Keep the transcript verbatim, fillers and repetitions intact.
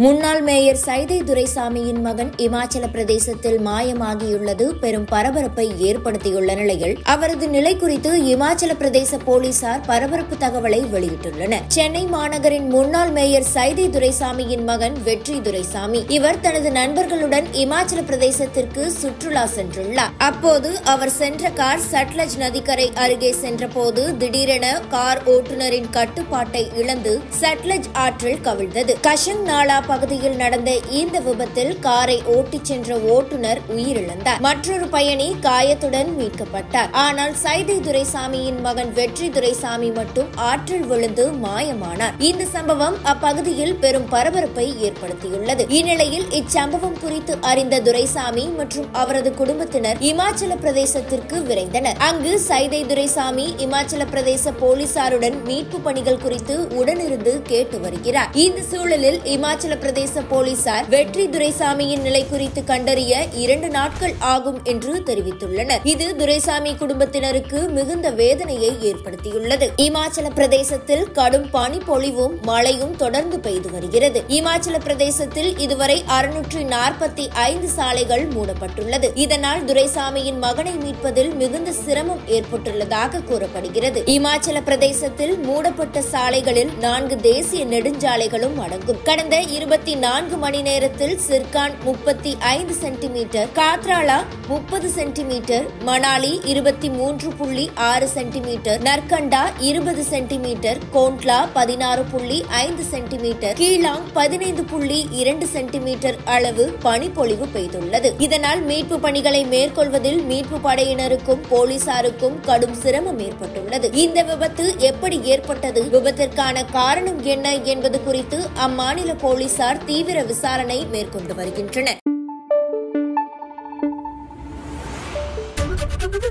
முன்னாள் மேயர் சைதை துரைசாமியின் மகன் இமாச்சல பிரதேசத்தில் மாயமாகியுள்ளது பெரும் பரபரப்பை ஏற்படுத்தியுள்ள நிலையில் அவரது நிலை குறித்து இமாச்சல பிரதேச போலீசார் பரபரப்பு தகவலை வெளியிட்டுள்ளனர். சென்னை மாநகரின் முன்னாள் மேயர் சைதை துரைசாமியின் மகன் வெற்றி துரைசாமி இவர் தனது நண்பர்களுடன் இமாச்சல பிரதேசத்திற்கு சுற்றுலா சென்றுள்ளார். அப்போது அவர் சென்ற கார் சட்லஜ் நதிக்கரை அருகே சென்றபோது திடீரென கார் ஓட்டுநரின் கட்டுப்பாட்டை இழந்து சட்லஜ் ஆற்றில் கவிழ்ந்தது. கஷங் நாளா பகுதியில் நடந்த இந்த விபத்தில் காரை ஓட்டிச் சென்ற ஓட்டுநர் உயிரிழந்தார். மற்றொரு பயணி காயத்துடன் மீட்கப்பட்டார். ஆனால் சைதை துரைசாமியின் மகன் வெற்றி துரைசாமி மட்டும் ஆற்றில் விழுந்து மாயமானார். இந்த சம்பவம் அப்பகுதியில் பெரும் பரபரப்பை ஏற்படுத்தியுள்ளது. இந்நிலையில் இச்சம்பவம் குறித்து அறிந்த துரைசாமி மற்றும் அவரது குடும்பத்தினர் இமாச்சல பிரதேசத்திற்கு விரைந்தனர். அங்கு சைதை துரைசாமி இமாச்சல பிரதேச போலீசாருடன் மீட்பு பணிகள் குறித்து உடனிருந்து கேட்டு வருகிறார். இந்த சூழலில் இமாச்சல பிரதேச போலீசார் வெற்றி துரைசாமியின் நிலை குறித்து கண்டறிய இரண்டு நாட்கள் ஆகும் என்று தெரிவித்துள்ளனர். இது துரைசாமி குடும்பத்தினருக்கு மிகுந்த வேதனையை ஏற்படுத்தியுள்ளது. இமாச்சல பிரதேசத்தில் கடும் பனிப்பொழிவும் மழையும் தொடர்ந்து பெய்து வருகிறது. இமாச்சல பிரதேசத்தில் இதுவரை அறுநூற்று நாற்பத்தி ஐந்து சாலைகள் மூடப்பட்டுள்ளது. இதனால் துரைசாமியின் மகனை மீட்பதில் மிகுந்த சிரமம் ஏற்பட்டுள்ளதாக கூறப்படுகிறது. இமாச்சல பிரதேசத்தில் மூடப்பட்ட சாலைகளில் நான்கு தேசிய நெடுஞ்சாலைகளும் அடங்கும். கடந்த இருபத்தி நான்கு மணி நேரத்தில் சிர்கான் முப்பத்தி ஐந்து சென்டிமீட்டர், காத்ராலா முப்பது சென்டிமீட்டர், மணாலி இருபத்தி மூன்று புள்ளி ஆறு சென்டிமீட்டர், நர்கண்டா இருபது சென்டிமீட்டர், கோண்ட்லா பதினாறு புள்ளி ஐந்து சென்டிமீட்டர், கீலாங் பதினைந்து புள்ளி இரண்டு சென்டிமீட்டர் அளவு பனிப்பொழிவு பெய்துள்ளது. இதனால் மீட்பு பணிகளை மேற்கொள்வதில் மீட்பு படையினருக்கும் போலீசாருக்கும் கடும் சிரமம் ஏற்பட்டுள்ளது. இந்த விபத்து எப்படி ஏற்பட்டது, விபத்திற்கான காரணம் என்ன என்பது குறித்து அம்மாநில போலீசார் தீவிர விசாரணை மேற்கொண்டு வருகின்றனர்.